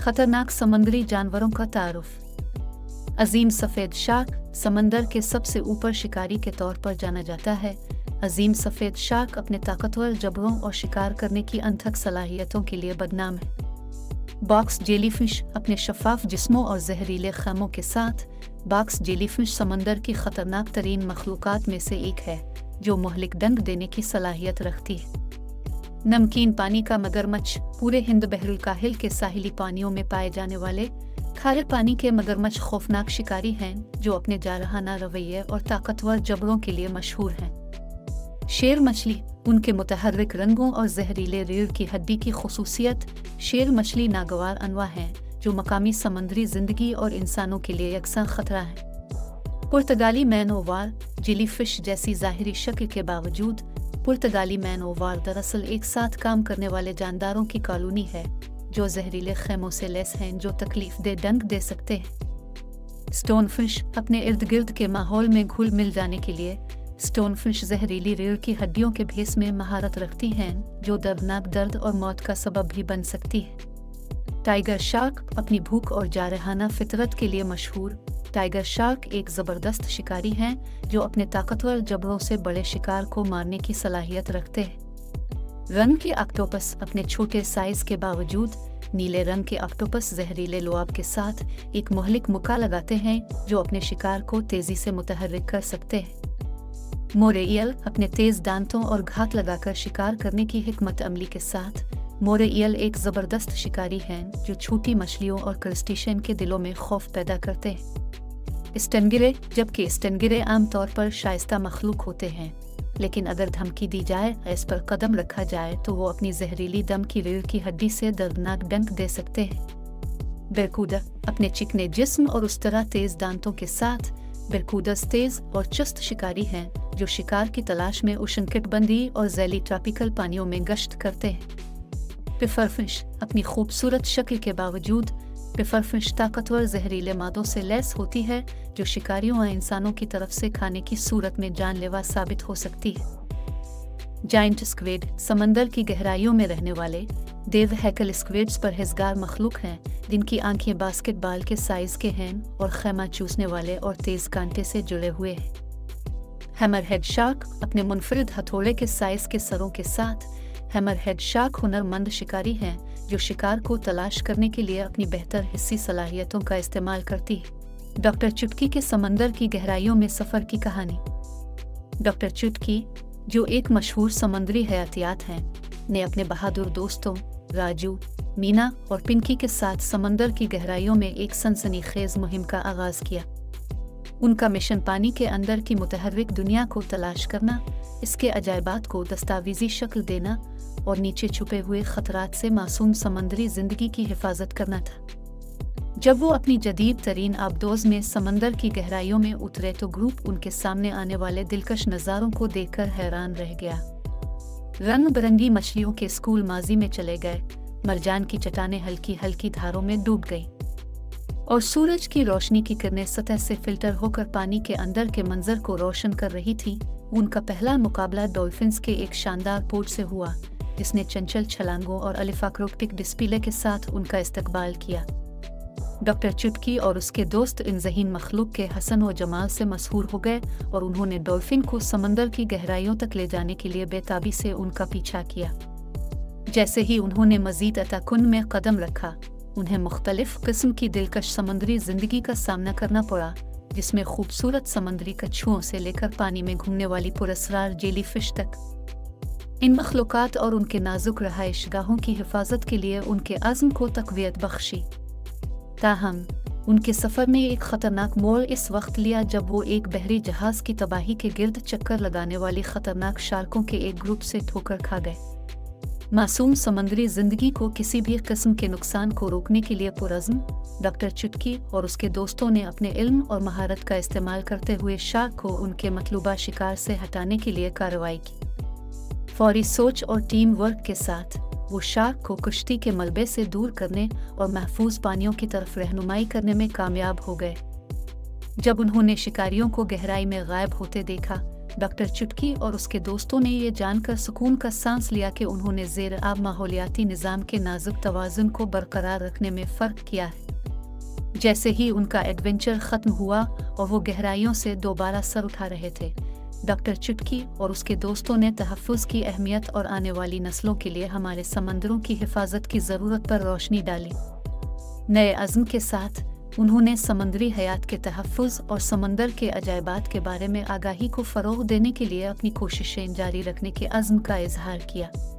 खतरनाक समुद्री जानवरों का तारुफ। अजीम सफ़ेद शार्क समंदर के सबसे ऊपर शिकारी के तौर पर जाना जाता है। अजीम सफ़ेद शार्क अपने ताकतवर जबड़ों और शिकार करने की अनथक सलाहियतों के लिए बदनाम है। बॉक्स जेलीफिश अपने शफाफ जिस्मों और जहरीले खैमों के साथ, बॉक्स जेलीफिश समंदर की खतरनाक तरीन मखलूकात में से एक है जो मुहलिक डंक देने की सलाहियत रखती है। नमकीन पानी का मगरमच्छ पूरे हिंद बहरुल काहिल के साहिली पानियों में पाए जाने वाले खारे पानी के मगरमच्छ खौफनाक शिकारी हैं जो अपने जारहाना रवैये और ताकतवर जबड़ों के लिए मशहूर हैं। शेर मछली उनके मुतहर्रिक रंगों और जहरीले रीढ़ की हड्डी की खुसूसियत शेर मछली नागवार अनवा हैं जो मकामी समंदरी जिंदगी और इंसानों के लिए यकसा खतरा है। पुर्तगाली मैन ओ वाल जेलीफिश जैसी ज़ाहिरी शक्ल के बावजूद पुर्तगाली मैन ओ वाल दरअसल एक साथ काम करने वाले जानदारों की कॉलोनी है जो जहरीले खेमों से लैस हैं जो तकलीफ दे डंक दे सकते हैं। स्टोनफिश अपने इर्द गिर्द के माहौल में घुल मिल जाने के लिए स्टोनफिश जहरीली रीढ़ की हड्डियों के भेस में महारत रखती हैं जो दर्दनाक दर्द और मौत का सबब भी बन सकती है। टाइगर शार्क अपनी भूख और जारहाना फितरत के लिए मशहूर। टाइगर शार्क एक ज़बरदस्त शिकारी हैं जो अपने ताकतवर जबड़ों से बड़े शिकार को मारने की सलाहियत रखते हैं। रंग के ऑक्टोपस अपने छोटे साइज के बावजूद नीले रंग के ऑक्टोपस जहरीले लुआब के साथ एक मुहलिक मुक्का लगाते हैं जो अपने शिकार को तेजी से मुतहर्रिक कर सकते हैं। मोरे ईल अपने तेज दांतों और घात लगाकर शिकार करने की हिकमत अमली के साथ मोरे ईल एक ज़बरदस्त शिकारी हैं जो छोटी मछलियों और क्रस्टेशियन के दिलों में खौफ पैदा करते हैं। स्टनगिरे जबकि स्टनगिरे आमतौर पर शाइस्ता मखलूक होते हैं, लेकिन अगर धमकी दी जाए इस पर कदम रखा जाए तो वो अपनी जहरीली दम की रीढ़ की हड्डी से दर्दनाक डंक दे सकते हैं। बेरकूदा अपने चिकने जिस्म और उस तरह तेज दांतों के साथ बेरकूदस तेज और चुस्त शिकारी हैं जो शिकार की तलाश में उष्णकटिबंधीय और झैली ट्रॉपिकल पानियों में गश्त करते हैं। पिफरफिश अपनी खूबसूरत शक्ल के बावजूद पिफरफिश ताकतवर जहरीले मादों से लैस होती है जो शिकारियों और इंसानों की तरफ से खाने की सूरत में जानलेवा साबित हो सकती है। जायंट स्क्विड समंदर की गहराइयों में रहने वाले देव हैकल स्क्विड्स परहेजगार मखलूक हैं जिनकी आंखें बास्केटबॉल के साइज के हैं और खैमा चूसने वाले और तेज कांटे से जुड़े हुए हैं। हैमरहेड शार्क अपने मुनफरिद हथौड़े के साइज के सरों के साथ हैमरहेड शार्क हुनरमंद शिकारी हैं जो शिकार को तलाश करने के लिए अपनी बेहतर हिस्सी सलाहियतों का इस्तेमाल करती है। डॉक्टर चुटकी के समंदर की गहराइयों में सफ़र की कहानी। डॉक्टर चुटकी जो एक मशहूर समंदरी हयातियात हैं ने अपने बहादुर दोस्तों राजू, मीना और पिंकी के साथ समंदर की गहराइयों में एक सनसनीखेज मुहिम का आगाज किया। उनका मिशन पानी के अंदर की मुतहर्रिक दुनिया को तलाश करना, इसके अजायबात को दस्तावेजी शक्ल देना और नीचे छुपे हुए खतरात से मासूम समंदरी जिंदगी की हिफाजत करना था। जब वो अपनी जदीद तरीन आबदोज में समंदर की गहराइयों में उतरे तो ग्रुप उनके सामने आने वाले दिलकश नज़ारों को देखकर हैरान रह गया। रंग बिरंगी मछलियों के स्कूल माजी में चले गए, मरजान की चट्टानें हल्की हल्की धारों में डूब गई और सूरज की रोशनी की किरणें सतह से फिल्टर होकर पानी के अंदर के मंजर को रोशन कर रही थी। उनका पहला मुकाबला डॉल्फिन्स के एक शानदार पोर्ट से हुआ जिसने चंचल छलांगों और अलिफाक्रोक्टिक डिस्प्ले के साथ उनका इस्तकबाल किया। डॉक्टर चुटकी और उसके दोस्त इन ज़हीन मखलूक के हसन व जमाल से मशहूर हो गए और उन्होंने डॉल्फिन को समंदर की गहराइयों तक ले जाने के लिए बेताबी से उनका पीछा किया। जैसे ही उन्होंने मज़ीद अताकुन में कदम रखा, उन्हें मुख्तलिफ किस्म की दिलकश समंदरी जिंदगी का सामना करना पड़ा, जिसमें खूबसूरत समंदरी कछुओं से लेकर पानी में घूमने वाली पुरस्रार जेलीफिश तक। इन मखलूकात और उनके नाजुक रहायशगाहों की हिफाजत के लिए उनके अज़्म को तक़वियत बख्शी। ताहम उनके सफ़र में एक ख़तरनाक मोड़ इस वक्त लिया जब वो एक बहरी जहाज़ की तबाही के गिर्द चक्कर लगाने वाली ख़तरनाक शार्कों के एक ग्रुप से ठोकर खा गए। मासूम समंदरी जिंदगी को किसी भी किस्म के नुकसान को रोकने के लिए पुरज़्म डॉक्टर चुटकी और उसके दोस्तों ने अपने इल्म और महारत का इस्तेमाल करते हुए शार्क को उनके मतलूबा शिकार से हटाने के लिए कार्रवाई की। फौरी सोच और टीम वर्क के साथ वो शार्क को कश्ती के मलबे से दूर करने और महफूज पानियों की तरफ रहनुमाई करने में कामयाब हो गए। जब उन्होंने शिकारियों को गहराई में गायब होते देखा डॉक्टर चुटकी और उसके दोस्तों ने ये जानकर सुकून का सांस लिया कि उन्होंने ज़ेर आब माहौलियाती निज़ाम के नाजुक तवाज़ुन को बरकरार रखने में फ़र्क किया है। जैसे ही उनका एडवेंचर ख़त्म हुआ और वो गहराइयों से दोबारा सर उठा रहे थे, डॉक्टर चुटकी और उसके दोस्तों ने तहफ़्फ़ुज़ की अहमियत और आने वाली नस्लों के लिए हमारे समंदरों की हिफाजत की ज़रूरत पर रोशनी डाली। नए अज़्म के साथ उन्होंने समंदरी हयात के तहफ़्फ़ुज़ और समंदर के अजायबात के बारे में आगाही को फ़रोग़ देने के लिए अपनी कोशिशें जारी रखने के अज़्म का इज़हार किया।